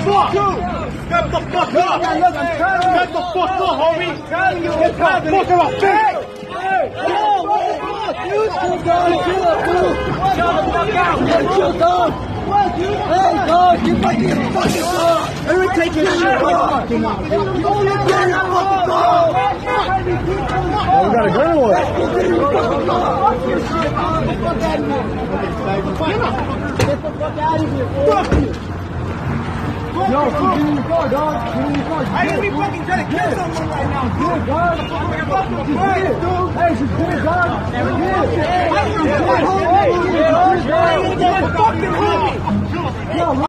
fuck! Get the fuck up! Get the fuck up, homie! Get the fuck up, bitch! Chill the fuck out! Chill, dog! Hey, dog, you fucking dog! Let me take your shit, dog! You only get your fucking dog! Oh, we got a gun or what? Get the fuck out of here! Get the fuck out of here, fuck you! Yo, get in the car, dog. Get in the car. I ain't even fucking trying to kill someone right now, dude. Good, dog. Hey, just good, dog. Good. Hey,